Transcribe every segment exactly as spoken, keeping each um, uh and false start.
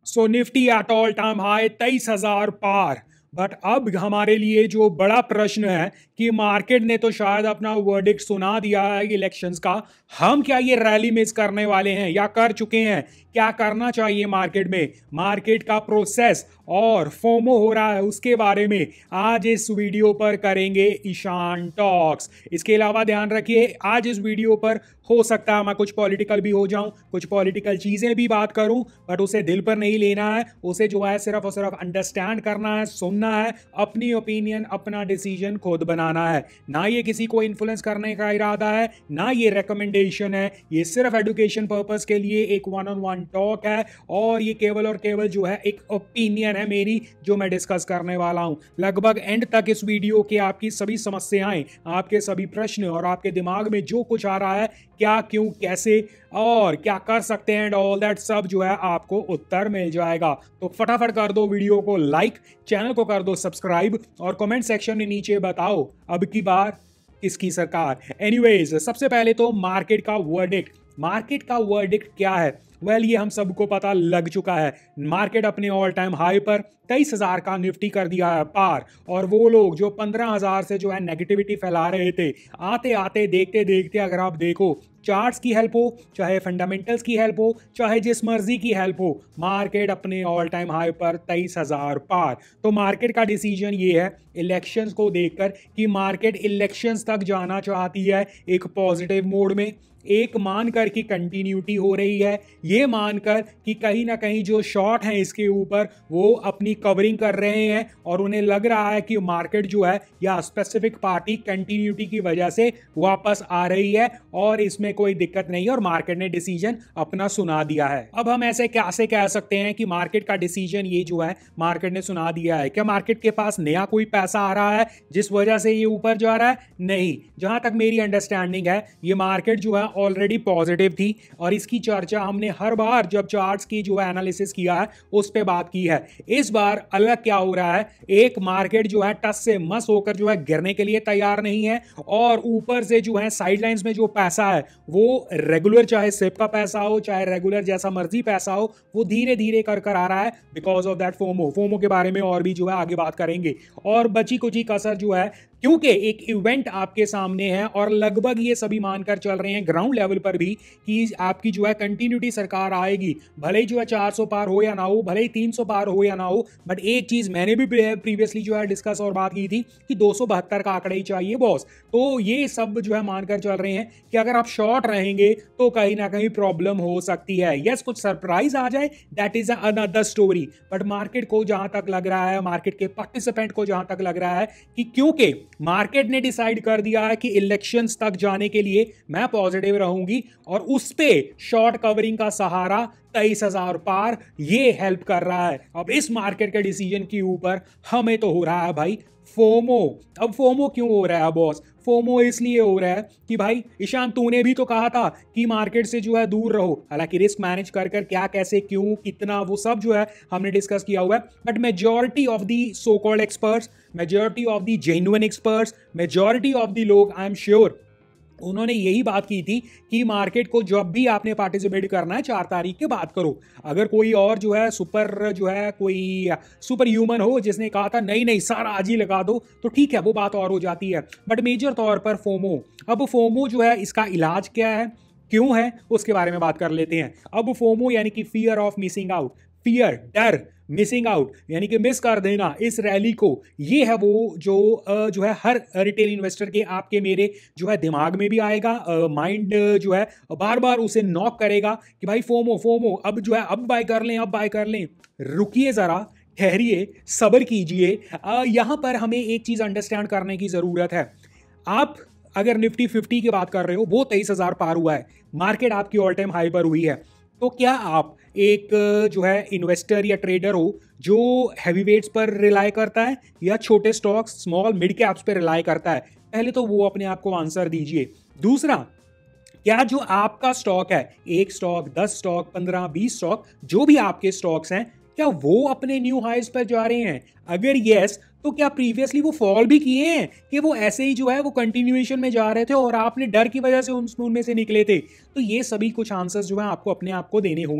So Nifty at all time high तेईस हजार पार। But अब हमारे लिए जो बड़ा प्रश्न है कि मार्केट ने तो शायद अपना वर्डिक्ट सुना दिया है इलेक्शंस का, हम क्या ये रैली मिस करने वाले हैं या कर चुके हैं? क्या करना चाहिए मार्केट में, मार्केट का प्रोसेस और फोमो हो रहा है उसके बारे में आज इस वीडियो पर करेंगे ईशान टॉक्स। इसके अलावा ध्यान रखिए आज इस वीडियो पर हो सकता है मैं कुछ पॉलिटिकल भी हो जाऊं, कुछ पॉलिटिकल चीजें भी बात करूं, बट उसे दिल पर नहीं लेना है। उसे जो है सिर्फ और सिर्फ अंडरस्टैंड करना है, सुनना है, अपनी ओपिनियन अपना डिसीजन खुद बनाना है। ना ये किसी को इन्फ्लुएंस करने का इरादा है, ना ये रिकमेंडेशन है, ये सिर्फ एजुकेशन पर्पस के लिए एक वन ऑन वन टॉक है और ये केवल और केवल जो है एक ओपिनियन है मेरी जो मैं डिस्कस करने वाला हूं। लगभग एंड तक इस वीडियो के आपकी सभी समस्याएं, आपके सभी प्रश्न और आपके दिमाग में जो कुछ आ रहा है क्या, क्यों, कैसे और क्या कर सकते हैं, ऑल दैट सब जो है आपको उत्तर मिल जाएगा। तो फटाफट कर दो वीडियो को लाइक, चैनल को कर दो सब्सक्राइब और कमेंट सेक्शन में नीचे बताओ अब की बार किसकी सरकार। एनीवेज, सबसे पहले तो मार्केट का वर्डिक्ट। मार्केट का वर्डिक्ट क्या है? वेल well, ये हम सबको पता लग चुका है। मार्केट अपने ऑल टाइम हाई पर तेईस हजार का निफ्टी कर दिया है पार, और वो लोग जो पंद्रह हजार से जो है नेगेटिविटी फैला रहे थे, आते आते देखते देखते अगर आप देखो चार्ट्स की हेल्प हो, चाहे फंडामेंटल्स की हेल्प हो, चाहे जिस मर्जी की हेल्प हो, मार्केट अपने ऑल टाइम हाई पर तेईस हजार पार। तो मार्केट का डिसीजन ये है इलेक्शंस को देखकर कि मार्केट इलेक्शंस तक जाना चाहती है एक पॉजिटिव मोड में, एक मानकर कि कंटिन्यूटी हो रही है, ये मानकर कि कहीं ना कहीं जो शॉर्ट हैं इसके ऊपर वो अपनी कवरिंग कर रहे हैं और उन्हें लग रहा है कि मार्केट जो है या स्पेसिफिक पार्टी कंटिन्यूटी की वजह से वापस आ रही है और इसमें कोई दिक्कत नहीं है और मार्केट ने डिसीजन अपना सुना दिया है। अब हम ऐसे कैसे कह सकते हैं कि मार्केट का डिसीजन ये जो है मार्केट ने सुना दिया है? क्या मार्केट के पास नया कोई पैसा आ रहा है जिस वजह से ये ऊपर जा रहा है? नहीं, जहां तक मेरी अंडरस्टैंडिंग है ये मार्केट जो है ऑलरेडी पॉजिटिव थी और इसकी चर्चा हमने हर बार जब चार्ट्स की जो है एनालिसिस किया है उस पे बात की है। इस बार अलग क्या हो रहा है, एक मार्केट जो है टस से मस होकर जो है गिरने के लिए तैयार नहीं है और ऊपर से जो है साइडलाइंस में जो पैसा है वो रेगुलर, चाहे सिप का पैसा हो चाहे रेगुलर जैसा मर्जी पैसा हो, वो धीरे धीरे कर कर आ रहा है because of that FOMO. FOMO के बारे में और भी जो है आगे बात करेंगे। और बची कुची कसर जो है, क्योंकि एक इवेंट आपके सामने है और लगभग ये सभी मानकर चल रहे हैं ग्राउंड लेवल पर भी कि आपकी जो है कंटिन्यूटी सरकार आएगी, भले ही जो है चार सौ पार हो या ना हो, भले ही तीन सौ पार हो या ना हो। बट एक चीज मैंने भी प्रीवियसली जो है डिस्कस और बात की थी कि दो सौ बहत्तर का आंकड़ा ही चाहिए बॉस। तो ये सब जो है मानकर चल रहे हैं कि अगर आप शॉर्ट रहेंगे तो कहीं ना कहीं प्रॉब्लम हो सकती है। यस, कुछ सरप्राइज आ जाए that is another story, but market को जहां तक लग रहा है, मार्केट के पार्टिसिपेंट को जहां तक लग रहा है कि क्योंकि मार्केट ने डिसाइड कर दिया है कि इलेक्शंस तक जाने के लिए मैं पॉजिटिव रहूंगी और उस पे शॉर्ट कवरिंग का सहारा तेईस हजार पार ये हेल्प कर रहा है। अब इस मार्केट के डिसीजन के ऊपर हमें तो हो रहा है भाई फोमो। अब फोमो क्यों हो रहा है बॉस? फोमो इसलिए हो रहा है कि भाई ईशान तूने भी तो कहा था कि मार्केट से जो है दूर रहो, हालांकि रिस्क मैनेज कर कर क्या, कैसे, क्यों, कितना, वो सब जो है हमने डिस्कस किया हुआ है। But majority of the so called experts, majority of the genuine experts, majority of the लोग, आई एम श्योर उन्होंने यही बात की थी कि मार्केट को जब भी आपने पार्टिसिपेट करना है चार तारीख के बाद करो। अगर कोई और जो है सुपर जो है कोई सुपर ह्यूमन हो जिसने कहा था नहीं नहीं सर आज ही लगा दो, तो ठीक है वो बात और हो जाती है। बट मेजर तौर पर फोमो, अब फोमो जो है इसका इलाज क्या है, क्यों है, उसके बारे में बात कर लेते हैं। अब फोमो यानी कि fear of missing out, fear, डर, मिसिंग आउट यानी कि मिस कर देना इस रैली को, ये है वो जो जो है हर रिटेल इन्वेस्टर के, आपके मेरे जो है दिमाग में भी आएगा, माइंड जो है बार बार उसे नॉक करेगा कि भाई फोमो फोमो, अब जो है अब बाय कर लें, अब बाय कर लें। रुकिए जरा, ठहरिए, सब्र कीजिए। यहां पर हमें एक चीज अंडरस्टैंड करने की जरूरत है। आप अगर निफ्टी फिफ्टी की बात कर रहे हो वो तेईस हजार पार हुआ है, मार्केट आपकी ऑल टाइम हाई पर हुई है, तो क्या आप एक जो है इन्वेस्टर या ट्रेडर हो जो हैवी वेट्स पर रिलाई करता है या छोटे स्टॉक्स, स्मॉल मिड कैप्स पर रिलाई करता है? पहले तो वो अपने आप को आंसर दीजिए। दूसरा, क्या जो आपका स्टॉक है, एक स्टॉक, दस स्टॉक, पंद्रह, बीस स्टॉक, जो भी आपके स्टॉक्स हैं, क्या वो अपने न्यू हाइज पर जा रहे हैं? अगर यस, तो क्या प्रीवियसली वो फॉल भी किए हैं कि वो ऐसे ही जो है वो कंटिन्यूएशन में जा रहे थे और आपने डर की वजह से उनमें से निकले थे? तो ये सभी कुछ आंसर्स जो है आपको अपने आप को देने होंगे।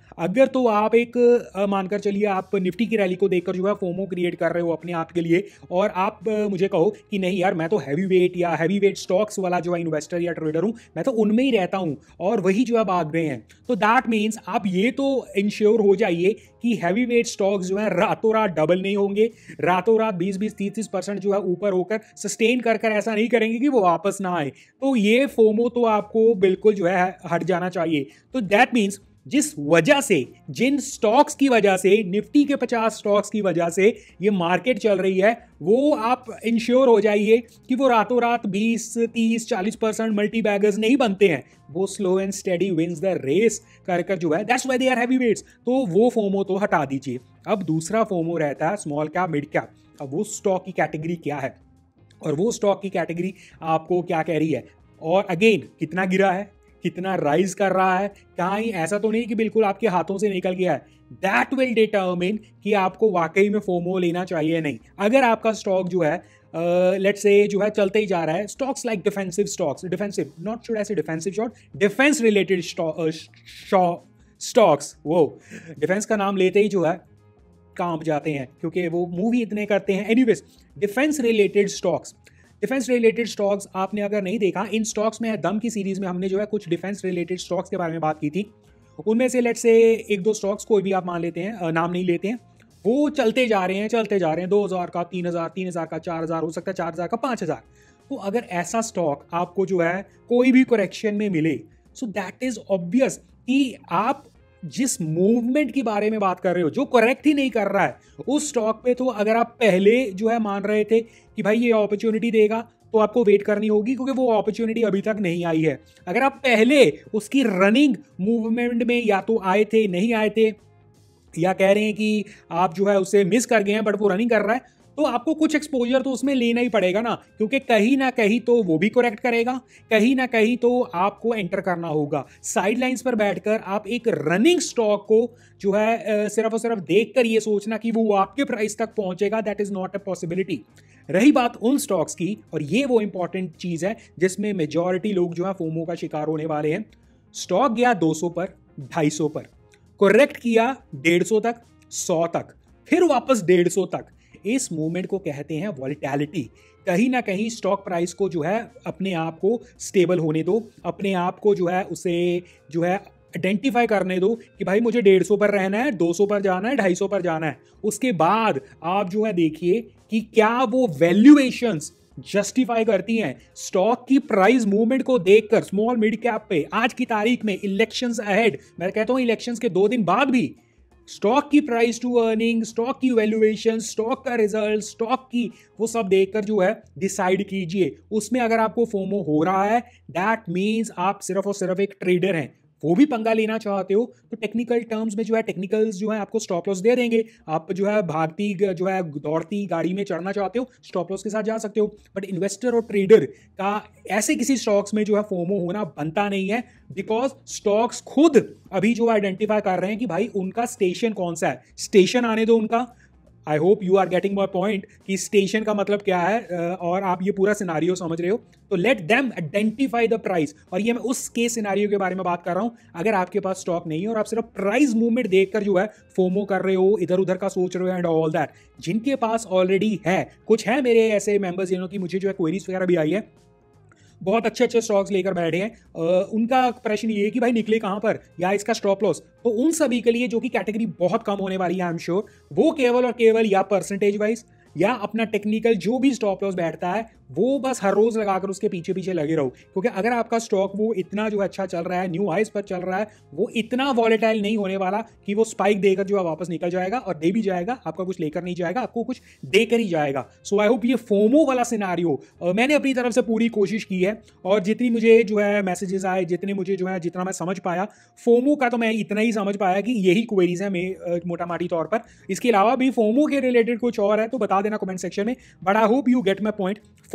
अगर तो आप एक अ, मानकर चलिए आप निफ्टी की रैली को देखकर जो है फोमो क्रिएट कर रहे हो अपने आप के लिए, और आप अ, मुझे कहो कि नहीं यार मैं तो हैवी वेट या हैवी वेट स्टॉक्स वाला जो है इन्वेस्टर या ट्रेडर हूं, मैं तो उनमें ही रहता हूं और वही जो है भाग रहे हैं, तो दैट मीन्स आप ये तो इंश्योर हो जाइए कि हैवी वेट स्टॉक्स जो है रातों रात डबल नहीं होंगे, रातों रात बीस बीस तीस तीस परसेंट जो है ऊपर होकर सस्टेन कर कर ऐसा नहीं करेंगे कि वो वापस ना आए। तो ये फोमो तो आपको बिल्कुल जो है हट जाना चाहिए। तो दैट मीन्स जिस वजह से, जिन स्टॉक्स की वजह से, निफ्टी के पचास स्टॉक्स की वजह से ये मार्केट चल रही है, वो आप इंश्योर हो जाइए कि वो रातों रात बीस तीस चालीस परसेंट मल्टी बैगर्स नहीं बनते हैं, वो slow and steady wins the race कर कर जो है, that's why they are heavy weights. तो वो फोमो तो हटा दीजिए। अब दूसरा फोमो रहता है स्मॉल कैप मिड कैप। अब वो स्टॉक की कैटेगरी क्या है और वो स्टॉक की कैटेगरी आपको क्या कह रही है, और अगेन कितना गिरा है, कितना राइज कर रहा है, कहीं ऐसा तो नहीं कि बिल्कुल आपके हाथों से निकल गया है। दैट विल डिटर्मिन कि आपको वाकई में फोमो लेना चाहिए या नहीं। अगर आपका स्टॉक जो है लेट्स से जो है चलते ही जा रहा है, stocks like defensive stocks, defensive not should ऐसे defensive shot, defence related stocks, वो डिफेंस का नाम लेते ही जो है कांप जाते हैं क्योंकि वो मूवी इतने करते हैं। Anyways, defence related stocks, defence related stocks आपने अगर नहीं देखा, इन स्टॉक्स में दम की सीरीज में हमने जो है कुछ डिफेंस रिलेटेड स्टॉक्स के बारे में बात की थी। उनमें से लेट्स से एक दो स्टॉक्स कोई भी आप मान लेते हैं, नाम नहीं लेते हैं, वो चलते जा रहे हैं चलते जा रहे हैं दो हज़ार का, तीन हज़ार, तीन हज़ार का, चार हज़ार, हो सकता है चार हज़ार का पाँच हज़ार। तो अगर ऐसा स्टॉक आपको जो है कोई भी करेक्शन में मिले, सो दैट इज ऑब्वियस कि आप जिस मूवमेंट के बारे में बात कर रहे हो जो करेक्ट ही नहीं कर रहा है, उस स्टॉक पे तो अगर आप पहले जो है मान रहे थे कि भाई ये अपॉर्चुनिटी देगा, तो आपको वेट करनी होगी क्योंकि वो अपॉर्चुनिटी अभी तक नहीं आई है। अगर आप पहले उसकी रनिंग मूवमेंट में या तो आए थे, नहीं आए थे, या कह रहे हैं कि आप जो है उसे मिस कर गए हैं बट वो रनिंग कर रहा है, तो आपको कुछ एक्सपोजर तो उसमें लेना ही पड़ेगा ना, क्योंकि कहीं ना कहीं तो वो भी करेक्ट करेगा, कहीं ना कहीं तो आपको एंटर करना होगा। साइडलाइंस पर बैठकर आप एक रनिंग स्टॉक को जो है सिर्फ और सिर्फ देखकर ये सोचना कि वो आपके प्राइस तक पहुंचेगा, that is not a possibility. रही बात उन स्टॉक्स की, और ये वो इंपॉर्टेंट चीज है जिसमें मेजॉरिटी लोग जो है फोमो का शिकार होने वाले हैं। स्टॉक गया दो सौ पर, ढाई सौ पर, करेक्ट किया डेढ़ सौ तक, सौ तक, फिर वापस डेढ़ सौ तक। इस मूवमेंट को कहते हैं वॉलेटिलिटी। कहीं ना कहीं स्टॉक प्राइस को जो है अपने आप को स्टेबल होने दो, अपने आप को जो है उसे जो है आइडेंटिफाई करने दो कि भाई मुझे डेढ़ सौ पर रहना है, दो सौ पर जाना है, ढाई सौ पर जाना है। उसके बाद आप जो है देखिए कि क्या वो वैल्यूएशंस जस्टिफाई करती हैं। स्टॉक की प्राइस मूवमेंट को देखकर स्मॉल मिड कैप पे आज की तारीख में, इलेक्शंस अहेड, मैं कहता हूं इलेक्शंस के दो दिन बाद भी, स्टॉक की प्राइस टू अर्निंग, स्टॉक की वैल्यूएशन, स्टॉक का रिजल्ट, स्टॉक की वो सब देखकर जो है डिसाइड कीजिए। उसमें अगर आपको फोमो हो रहा है, दैट मीन्स आप सिर्फ और सिर्फ एक ट्रेडर हैं। वो भी पंगा लेना चाहते हो तो टेक्निकल टर्म्स में जो है, टेक्निकल्स जो है आपको स्टॉप लॉस दे देंगे। आप जो है भागती जो है दौड़ती गाड़ी में चढ़ना चाहते हो, स्टॉप लॉस के साथ जा सकते हो। बट इन्वेस्टर और ट्रेडर का ऐसे किसी स्टॉक्स में जो है फोमो होना बनता नहीं है, बिकॉज स्टॉक्स खुद अभी जो आइडेंटिफाई कर रहे हैं कि भाई उनका स्टेशन कौन सा है। स्टेशन आने दो उनका। I hope you are getting my point कि स्टेशन का मतलब क्या है, और आप ये पूरा सिनारियो समझ रहे हो। तो let them identify the price. और ये मैं उस केस सिनारियो के बारे में बात कर रहा हूं, अगर आपके पास स्टॉक नहीं है और आप सिर्फ प्राइस मूवमेंट देखकर जो है फोमो कर रहे हो, इधर उधर का सोच रहे हो एंड ऑल दैट। जिनके पास ऑलरेडी है, कुछ है मेरे ऐसे मेंबर्स जिन्होंने मुझे जो है क्वेरीज वगैरह भी आई है, बहुत अच्छे अच्छे स्टॉक्स लेकर बैठे हैं, आ, उनका प्रश्न ये है कि भाई निकले कहां पर, या इसका स्टॉप लॉस। तो उन सभी के लिए जो कि कैटेगरी बहुत कम होने वाली है, आई एम श्योर, वो केवल और केवल या परसेंटेज वाइज या अपना टेक्निकल जो भी स्टॉप लॉस बैठता है वो बस हर रोज लगाकर उसके पीछे पीछे लगे रहो। क्योंकि अगर आपका स्टॉक वो इतना जो अच्छा चल रहा है, न्यू हाइस पर चल रहा है, वो इतना वॉलेटाइल नहीं होने वाला कि वो स्पाइक देकर जो है वापस निकल जाएगा, और दे भी जाएगा, आपका कुछ लेकर नहीं जाएगा, आपको कुछ देकर ही जाएगा। सो आई होप ये फोमो वाला सिनारियो मैंने अपनी तरफ से पूरी कोशिश की है, और जितनी मुझे जो है मैसेजेस आए, जितने मुझे जो है जितना मैं समझ पाया फोमो का, तो मैं इतना ही समझ पाया कि यही क्वेरीज है मैं मोटा माटी तौर पर। इसके अलावा भी फोमो के रिलेटेड कुछ और है तो बता देना कमेंट सेक्शन में, but I hope you get my point.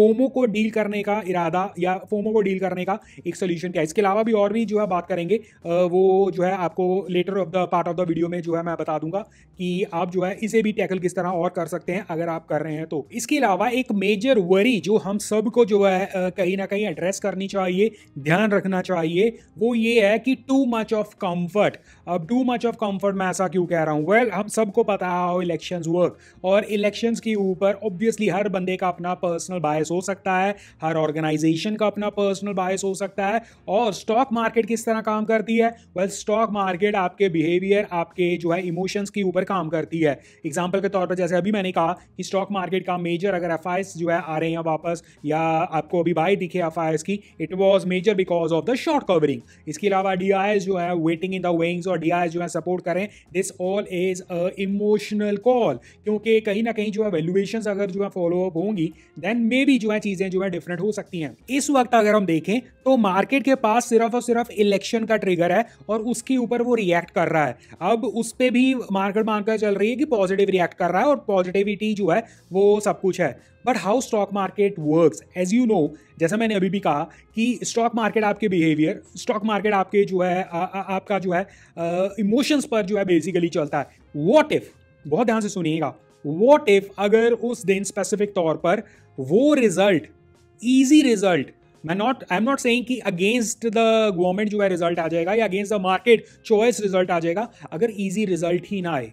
FOMO को डील करने का इरादा या फोमो को डील करने का एक सोल्यूशन क्या है। इसके अलावा भी और भी जो है बात करेंगे, वो जो है आपको latter of the part of the video में जो है मैं बता दूंगा कि आप जो है इसे भी टैकल किस तरह और कर सकते हैं अगर आप कर रहे हैं तो। इसके अलावा एक मेजर वरी जो हम सबको जो है कहीं ना कहीं एड्रेस करनी चाहिए, ध्यान रखना चाहिए, वो ये है कि टू मच ऑफ कंफर्ट। अब टू मच ऑफ कंफर्ट मैं ऐसा क्यों कह रहा हूं? वेल, हम सबको पता है हाउ इलेक्शंस वर्क, और इलेक्शंस के ऊपर ऑब्वियसली हर बंदे का अपना पर्सनल बायस हो सकता है, हर ऑर्गेनाइजेशन का अपना पर्सनल बायस हो सकता है। और स्टॉक मार्केट किस तरह काम करती है? वेल, स्टॉक मार्केट आपके बिहेवियर, आपके जो है इमोशंस के ऊपर काम करती है। एग्जांपल के तौर पर जैसे अभी मैंने कहा कि स्टॉक मार्केट का मेजर अगर एफ आई एस जो है आ रहे हैं वापस, या आपको अभी बाई दिखे एफ आई एस की, it was major because of the short covering. इसके अलावा डी आई एस जो है वेटिंग इन द विंग्स, और डी आई एस जो है सपोर्ट करें, this all is a emotional call, क्योंकि कहीं ना कहीं जो है वैल्यूएशंस अगर जो है फॉलो अप होंगी देन मे बी जो है चीजें जो है डिफरेंट हो सकती हैं। इस वक्त अगर हम देखें तो मार्केट के पास सिर्फ और सिर्फ इलेक्शन का ट्रिगर है और उसके ऊपर वो रिएक्ट कर रहा है। अब उस पर भी मार्केट मानकर चल रही है कि पॉजिटिव रिएक्ट कर रहा है और पॉजिटिविटी जो है वो सब कुछ है। But how stock market works, as you know, जैसा मैंने अभी भी कहा कि स्टॉक मार्केट आपके बिहेवियर, स्टॉक मार्केट आपके जो है आ, आ, आपका जो है इमोशंस पर जो है बेसिकली चलता है। व्हाट इफ, बहुत ध्यान से सुनिएगा, व्हाट इफ अगर उस दिन स्पेसिफिक तौर पर वो रिजल्ट, इजी रिजल्ट, मैं not I am not saying कि अगेंस्ट द गवर्नमेंट जो है रिजल्ट आ जाएगा या against the market choice result आ जाएगा, अगर इजी रिजल्ट ही ना आए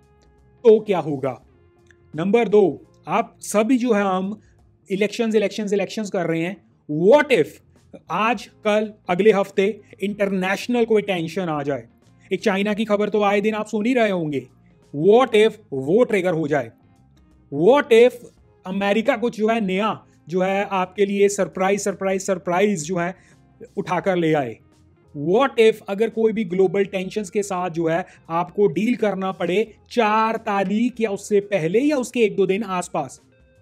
तो क्या होगा? नंबर दो, आप सभी जो है हम इलेक्शंस इलेक्शंस इलेक्शंस कर रहे हैं। व्हाट इफ आज कल अगले हफ्ते इंटरनेशनल कोई टेंशन आ जाए? एक चाइना की खबर तो आए दिन आप सुन ही रहे होंगे। व्हाट इफ वो ट्रिगर हो जाए? व्हाट इफ अमेरिका कुछ जो है नया जो है आपके लिए सरप्राइज सरप्राइज सरप्राइज जो है उठाकर ले आए? व्हाट इफ अगर कोई भी ग्लोबल टेंशंस के साथ जो है आपको डील करना पड़े चार तारीख या उससे पहले या उसके एक दो दिन आसपास,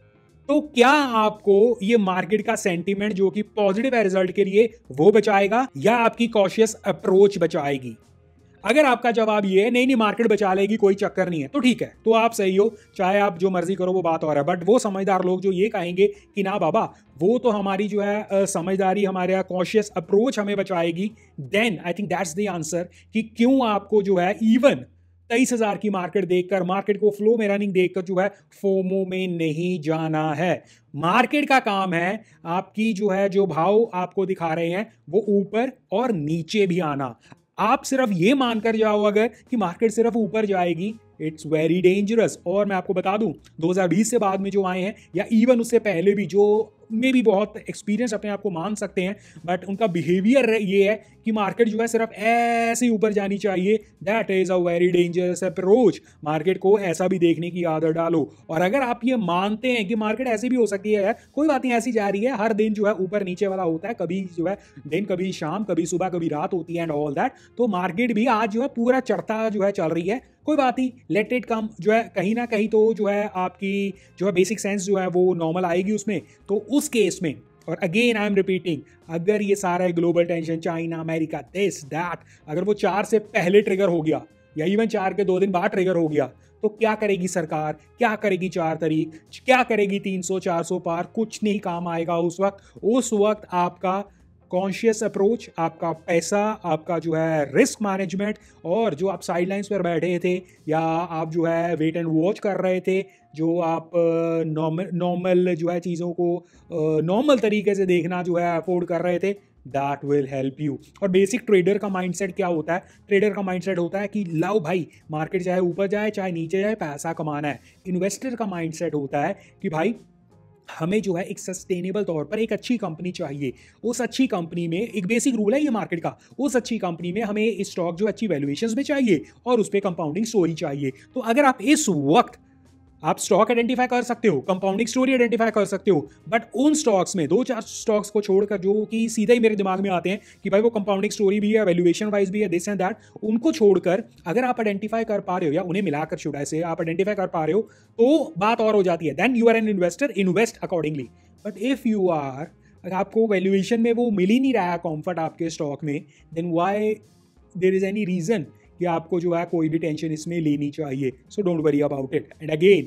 तो क्या आपको ये मार्केट का सेंटीमेंट जो कि पॉजिटिव है रिजल्ट के लिए वो बचाएगा या आपकी कॉशियस अप्रोच बचाएगी? अगर आपका जवाब ये है नहीं नहीं मार्केट बचा लेगी, कोई चक्कर नहीं है, तो ठीक है, तो आप सही हो, चाहे आप जो मर्जी करो, वो बात और है। बट वो समझदार लोग जो ये कहेंगे कि ना बाबा वो तो हमारी जो है समझदारी, हमारे कॉशियस अप्रोच हमें बचाएगी, then I think that's the answer कि क्यों आपको जो है इवन तेईस हजार की मार्केट देखकर, मार्केट को फ्लो में रनिंग देखकर जो है फोमो में नहीं जाना है। मार्केट का काम है आपकी जो है जो भाव आपको दिखा रहे हैं वो ऊपर और नीचे भी आना। आप सिर्फ ये मानकर जाओ अगर कि मार्केट सिर्फ ऊपर जाएगी, इट्स वेरी डेंजरस। और मैं आपको बता दूं दो हज़ार बीस से बाद में जो आए हैं या इवन उससे पहले भी, जो में भी बहुत एक्सपीरियंस अपने आप को मान सकते हैं, बट उनका बिहेवियर ये है कि मार्केट जो है सिर्फ ऐसे ऊपर जानी चाहिए। That is a very dangerous approach. Market को ऐसा भी देखने की आदत डालो। और अगर आप ये मानते हैं कि मार्केट ऐसी भी हो सकती है, कोई बात नहीं, ऐसी जा रही है, हर दिन जो है ऊपर नीचे वाला होता है, कभी जो है दिन, कभी शाम, कभी सुबह, कभी रात होती है एंड ऑल दैट, तो मार्केट भी आज जो है पूरा चढ़ता जो है चल रही है, कोई बात नहीं, लेट इट कम। जो है कहीं ना कहीं तो जो है आपकी जो है बेसिक सेंस जो है वो नॉर्मल आएगी उसमें। तो उस केस में, और अगेन आई एम रिपीटिंग, अगर ये सारा global tension, China, America, this that, अगर वो चार से पहले ट्रिगर हो गया या इवन चार के दो दिन बाद ट्रिगर हो गया, तो क्या करेगी सरकार, क्या करेगी चार तारीख, क्या करेगी तीन सौ चार सौ पार? कुछ नहीं काम आएगा उस वक्त। उस वक्त आपका कॉन्शियस अप्रोच, आपका पैसा, आपका जो है रिस्क मैनेजमेंट, और जो आप साइडलाइंस पर बैठे थे या आप जो है वेट एंड वॉच कर रहे थे, जो आप नॉर्मल नॉर्मल जो है चीज़ों को नॉर्मल तरीके से देखना जो है अफोर्ड कर रहे थे, दैट विल हेल्प यू। और बेसिक ट्रेडर का माइंडसेट क्या होता है? ट्रेडर का माइंडसेट होता है कि लाओ भाई, मार्केट चाहे ऊपर जाए चाहे नीचे जाए, पैसा कमाना है। इन्वेस्टर का माइंडसेट होता है कि भाई हमें जो है एक सस्टेनेबल तौर पर एक अच्छी कंपनी चाहिए। उस अच्छी कंपनी में एक बेसिक रूल है ये मार्केट का, उस अच्छी कंपनी में हमें स्टॉक जो अच्छी वैल्यूएशंस में चाहिए और उस पर कंपाउंडिंग स्टोरी चाहिए। तो अगर आप इस वक्त आप स्टॉक आइडेंटिफाई कर सकते हो, कंपाउंडिंग स्टोरी आइडेंटिफाई कर सकते हो, बट उन स्टॉक्स में दो चार स्टॉक्स को छोड़कर जो कि सीधा ही मेरे दिमाग में आते हैं कि भाई वो कंपाउंडिंग स्टोरी भी है, वैल्यूएशन वाइज भी है, दिस एंड दैट, उनको छोड़कर अगर आप आइडेंटिफाई कर पा रहे हो या उन्हें मिलाकर शुड आई से आप आइडेंटिफाई कर पा रहे हो, तो बात और हो जाती है। Then you are an investor, invest accordingly. But if you are, अगर आपको वैल्यूएशन में वो मिल ही नहीं रहा है कंफर्ट आपके स्टॉक में, then why there is any reason कि आपको जो है कोई भी टेंशन इसमें लेनी चाहिए। So don't worry about it. And again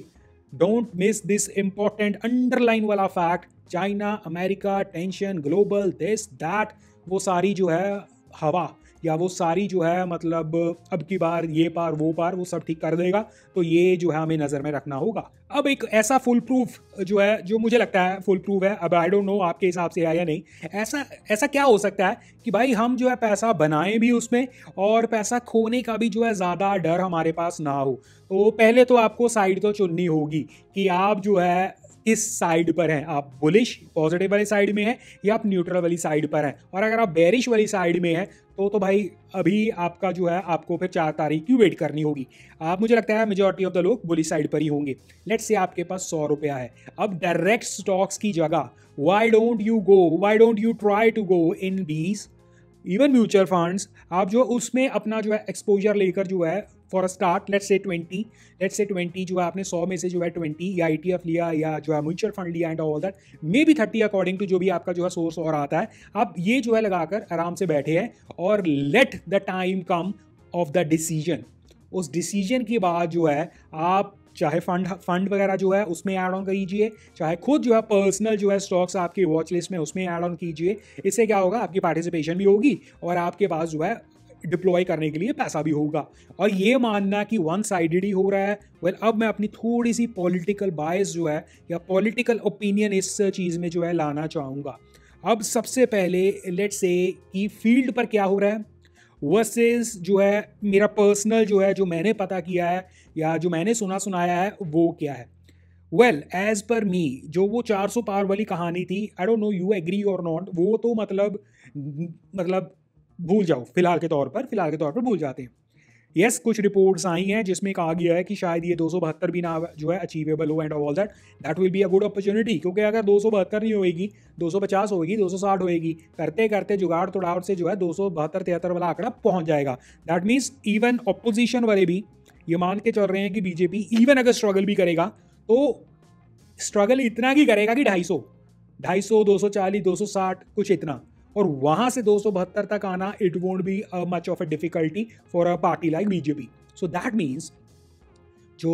don't miss this important underline वाला fact, China, America, tension, global, this that, वो सारी जो है हवा या वो सारी जो है मतलब अब की बार ये पार वो पार वो सब ठीक कर देगा। तो ये जो है हमें नज़र में रखना होगा। अब एक ऐसा फुल प्रूफ जो है, जो मुझे लगता है फुल प्रूफ है, अब आई डोंट नो आपके हिसाब से है या नहीं, ऐसा ऐसा क्या हो सकता है कि भाई हम जो है पैसा बनाएं भी उसमें और पैसा खोने का भी जो है ज़्यादा डर हमारे पास ना हो। तो पहले तो आपको साइड तो चुननी होगी कि आप जो है किस साइड पर हैं, आप बुलिश पॉजिटिव वाली साइड में हैं या आप न्यूट्रल वाली साइड पर हैं। और अगर आप बेरिश वाली साइड में हैं तो तो भाई अभी आपका जो है आपको फिर चार तारीख की वेट करनी होगी। आप, मुझे लगता है मेजॉरिटी ऑफ द लोग बुलिश साइड पर ही होंगे। लेट्स से आपके पास सौ रुपया है, अब डायरेक्ट स्टॉक्स की जगह why don't you go why don't you try to go in these even mutual funds. आप जो उसमें अपना जो है एक्सपोजर लेकर जो है for a start let's say twenty let's say twenty जो है आपने सौ में से जो है ट्वेंटी या ई टी एफ लिया या जो है म्यूचुअल फंड लिया and all that, maybe thirty according to जो भी आपका जो है सोर्स और आता है। आप ये जो है लगाकर आराम से बैठे हैं और let the time come of the decision. उस डिसीजन के बाद जो है आप चाहे फंड फंड वगैरह जो है उसमें ऐड ऑन कीजिए, चाहे खुद जो है पर्सनल जो है स्टॉक्स आपकी वॉच लिस्ट में उसमें ऐड ऑन कीजिए। इससे क्या होगा, आपकी पार्टिसिपेशन भी होगी और आपके पास जो है डिप्लॉय करने के लिए पैसा भी होगा। और ये मानना कि वन साइडेड ही हो रहा है, वेल well, अब मैं अपनी थोड़ी सी पॉलिटिकल बायस जो है या पॉलिटिकल ओपिनियन इस चीज़ में जो है लाना चाहूँगा। अब सबसे पहले लेट्स से कि फील्ड पर क्या हो रहा है वर्सेस जो है मेरा पर्सनल जो है जो मैंने पता किया है या जो मैंने सुना सुनाया है वो क्या है। वेल एज पर मी जो वो चार सौ पार वाली कहानी थी, I don't know you agree और नॉट, वो तो मतलब मतलब भूल जाओ फिलहाल के तौर पर फिलहाल के तौर पर भूल जाते हैं। यस yes, कुछ रिपोर्ट्स आई हैं जिसमें कहा गया है कि शायद ये दो सौ बहत्तर भी ना जो है अचीवेबल हो and all that that will be a good opportunity. क्योंकि अगर दो सौ बहत्तर नहीं होएगी, दो सौ पचास होएगी, दो सौ साठ होएगी, करते करते जुगाड़ तोड़ाड़ से जो है दो सौ बहत्तर तिहत्तर वाला आंकड़ा पहुंच जाएगा। दैट मीन्स इवन ऑपोजिशन वाले भी ये मान के चल रहे हैं कि बीजेपी इवन अगर स्ट्रगल भी करेगा तो स्ट्रगल इतना ही करेगा कि ढाई सौ ढाई सौ दो सौ चालीस दो सौ साठ कुछ इतना, और वहां से दो सौ बहत्तर तक आना it won't be much of a difficulty for a party like BJP. So that means जो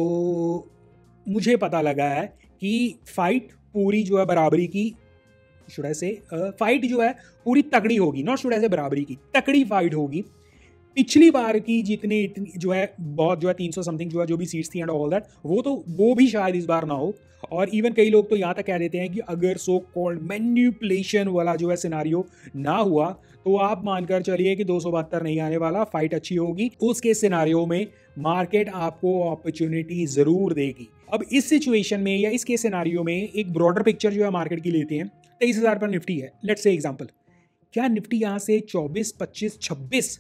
मुझे पता लगा है कि फाइट पूरी जो है बराबरी की, शुड आई से फाइट जो है पूरी तगड़ी होगी, नॉट शुड आई से बराबरी की, तगड़ी फाइट होगी। पिछली बार की जितनी इतनी जो है बहुत जो है तीन सौ समथिंग जो है जो भी सीट्स थी एंड ऑल दैट, वो तो वो भी शायद इस बार ना हो। और इवन कई लोग तो यहाँ तक कह देते हैं कि अगर सो कॉल्ड मैन्युपुलेशन वाला जो है सिनारियो ना हुआ तो आप मानकर चलिए कि दो सौ बहत्तर नहीं आने वाला, फाइट अच्छी होगी। उसके सिनारियो में मार्केट आपको अपॉर्चुनिटी जरूर देगी। अब इस सिचुएशन में या इसके सिनारियो में एक ब्रॉडर पिक्चर जो है मार्केट की लेते हैं। तेईस हजार पर निफ्टी है, लेट्स से एग्जांपल, क्या निफ्टी यहाँ से चौबीस पच्चीस छब्बीस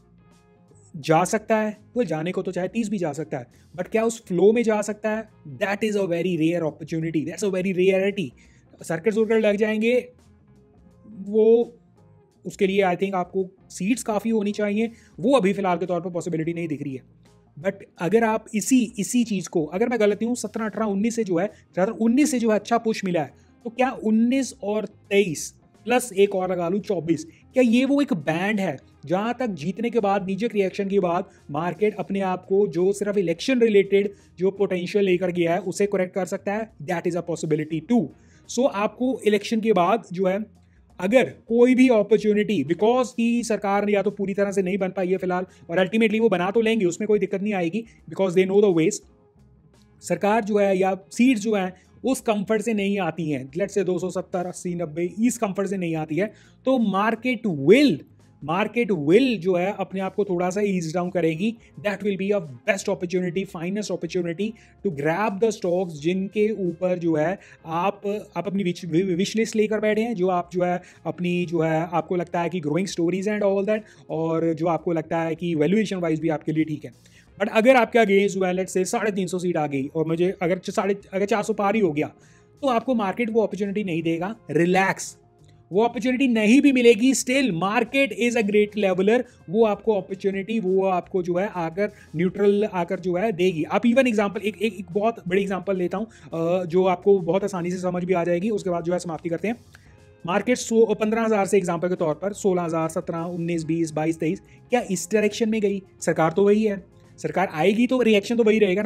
जा सकता है? वो जाने को तो चाहे तीस भी जा सकता है, बट क्या उस फ्लो में जा सकता है? That is a very rare opportunity, that's a very rarity. Circuit circuit लग जाएंगे वो, उसके लिए आई थिंक आपको सीट्स काफ़ी होनी चाहिए, वो अभी फिलहाल के तौर पर पॉसिबिलिटी नहीं दिख रही है। बट अगर आप इसी इसी चीज़ को, अगर मैं गलती हूँ सत्रह अठारह उन्नीस से जो है ज़्यादा उन्नीस से जो है अच्छा पुश मिला है, तो क्या उन्नीस और तेईस प्लस एक और लगा लूँ चौबीस, क्या ये वो एक बैंड है जहाँ तक जीतने के बाद नीचे रिएक्शन के बाद मार्केट अपने आप को जो सिर्फ इलेक्शन रिलेटेड जो पोटेंशियल लेकर गया है उसे करेक्ट कर सकता है? That is a possibility too. सो आपको इलेक्शन के बाद जो है अगर कोई भी अपॉर्चुनिटी, बिकॉज की सरकार या तो पूरी तरह से नहीं बन पाई है फिलहाल, और अल्टीमेटली वो बना तो लेंगे, उसमें कोई दिक्कत नहीं आएगी because they know the ways, सरकार जो है या सीट्स जो है उस कंफर्ट से नहीं आती हैं, लेट्स से दो सौ सत्तर अस्सी नब्बे इस कंफर्ट से नहीं आती है, तो मार्केट विल मार्केट विल जो है अपने आप को थोड़ा सा ईज डाउन करेगी। That will be a best opportunity, finest opportunity to grab the stocks जिनके ऊपर जो है आप आप अपनी विश लिस्ट लेकर बैठे हैं, जो आप जो है अपनी जो है आपको लगता है कि growing stories and all that, और जो आपको लगता है कि वैल्यूएशन वाइज भी आपके लिए ठीक है। बट अगर आपके अगेंस्ट जो है लेट्स से साढ़े तीन सौ सीट आ गई और मुझे अगर साढ़े अगर चार सौ पार ही हो गया, तो आपको मार्केट वो अपॉर्चुनिटी नहीं देगा। रिलैक्स, वो अपॉर्चुनिटी नहीं भी मिलेगी, still market is a great leveller, वो आपको अपॉर्चुनिटी वो आपको जो है आकर न्यूट्रल आकर जो है देगी। आप इवन एग्जांपल एक, एक एक बहुत बड़ी एग्जांपल लेता हूँ जो आपको बहुत आसानी से समझ भी आ जाएगी, उसके बाद जो है समाप्ति करते हैं। मार्केट सो पंद्रह हज़ार से एग्जांपल के तौर पर सोलह हज़ार सत्रह उन्नीस बीस बाईस तेईस, क्या इस डायरेक्शन में गई? सरकार तो वही है, सरकार आएगी तो रिएक्शन तो वही रहेगा ना।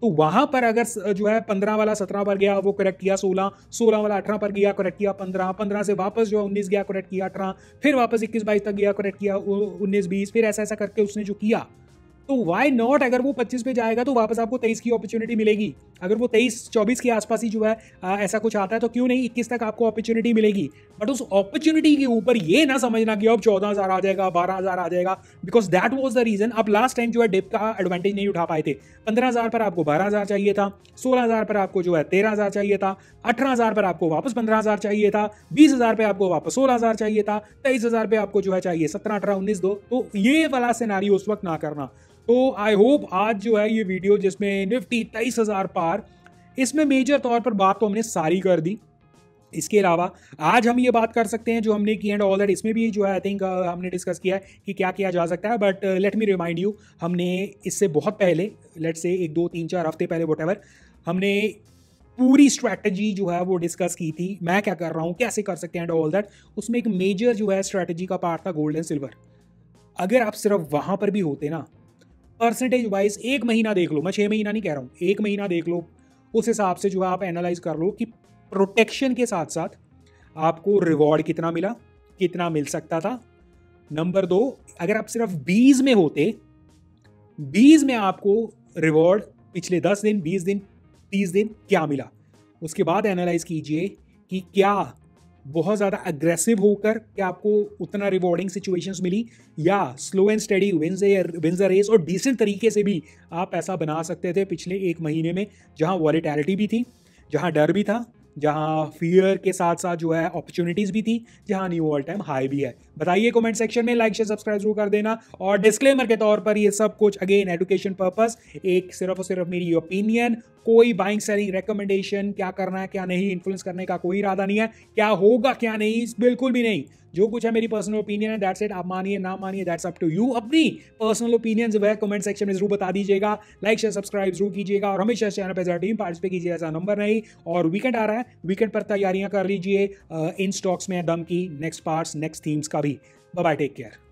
तो वहां पर अगर स- जो है पंद्रह वाला सत्रह पर गया, वो करेक्ट किया सोलह, सोलह वाला अठारह पर गया, करेक्ट किया पंद्रह, पंद्रह से वापस जो है उन्नीस गया, करेक्ट किया अठारह, फिर वापस इक्कीस बाईस तक गया, करेक्ट किया उन्नीस बीस, फिर ऐसा ऐसा करके उसने जो किया, तो वाई नॉट, अगर वो पच्चीस पे जाएगा तो वापस आपको तेईस की अपॉर्चुनिटी मिलेगी। अगर वो तेईस चौबीस के आसपास ही जो है आ, ऐसा कुछ आता है तो क्यों नहीं इक्कीस तक आपको अपॉर्चुनिटी मिलेगी। बट उस अपॉर्चुनिटी के ऊपर ये ना समझना कि अब चौदह हजार आ जाएगा, बारह हजार आ जाएगा, because that was the reason आप लास्ट टाइम जो है डिप का एडवांटेज नहीं उठा पाए थे। पंद्रह हजार पर आपको बारह हजार चाहिए था, सोलह हजार पर आपको जो है तेरह हजार चाहिए था, अठारह हजार पर आपको वापस पंद्रह हजार चाहिए था, बीस हजार पे आपको वापस सोलह हजार चाहिए था, तेईस हजार पे आपको जो है चाहिए सत्रह अठारह उन्नीस दो। तो ये वाला सिनारियो उस वक्त ना करना। तो आई होप आज जो है ये वीडियो जिसमें निफ्टी तेईस हजार पार, इसमें मेजर तौर पर बात तो हमने सारी कर दी। इसके अलावा आज हम ये बात कर सकते हैं जो हमने की एंड ऑल दैट, इसमें भी जो है आई थिंक हमने डिस्कस किया है कि क्या किया जा सकता है। But let me remind you, हमने इससे बहुत पहले, लेट से एक दो तीन चार हफ्ते पहले व्हाटएवर, हमने पूरी स्ट्रैटेजी जो है वो डिस्कस की थी, मैं क्या कर रहा हूँ, कैसे कर सकते हैं एंड ऑल दैट। उसमें एक मेजर जो है स्ट्रैटेजी का पार्ट था गोल्ड एंड सिल्वर। अगर आप सिर्फ वहां पर भी होते ना, परसेंटेज वाइज एक महीना देख लो, मैं छः महीना नहीं कह रहा हूँ, एक महीना देख लो, उस हिसाब से जो है आप एनालाइज कर लो कि प्रोटेक्शन के साथ साथ आपको रिवॉर्ड कितना मिला, कितना मिल सकता था। नंबर दो, अगर आप सिर्फ बीस में होते, बीस में आपको रिवॉर्ड पिछले दस दिन, बीस दिन, तीस दिन क्या मिला। उसके बाद एनालाइज कीजिए कि क्या बहुत ज़्यादा अग्रेसिव होकर क्या आपको उतना रिवॉर्डिंग सिचुएशंस मिली, या slow and steady wins wins a race और डिसेंट तरीके से भी आप पैसा बना सकते थे पिछले एक महीने में, जहां वॉलेटिलिटी भी थी, जहां डर भी था, जहां फियर के साथ साथ जो है अपॉर्चुनिटीज भी थी, जहां न्यू ऑल टाइम हाई भी है। बताइए कमेंट सेक्शन में, लाइक शेयर सब्सक्राइब जरूर कर देना। और डिस्क्लेमर के तौर पर ये सब कुछ अगेन एजुकेशन पर्पस, एक सिर्फ और सिर्फ मेरी ओपिनियन, कोई बाइंग सेलिंग रिकमेंडेशन, क्या करना है क्या नहीं, इन्फ्लुएंस करने का कोई इरादा नहीं है, क्या होगा क्या नहीं बिल्कुल भी नहीं। जो कुछ है मेरी पर्सनल ओपिनियन है, दैट्स इट। आप मानिए ना मानिए दैट्स अप टू यू। अपनी पर्सनल ओपिनियन जो है कमेंट सेक्शन में जरूर बता दीजिएगा, लाइक शेयर सब्सक्राइब जरूर कीजिएगा, और हमेशा चैनल पर टीम पार्टिसिपेट कीजिए, ऐसा नंबर नहीं। और वीकेंड आ रहा है, वीकेंड पर तैयारियां कर लीजिए इन स्टॉक्स में दम की, नेक्स्ट पार्ट्स नेक्स्ट थीम्स का भी। Bye bye, take care.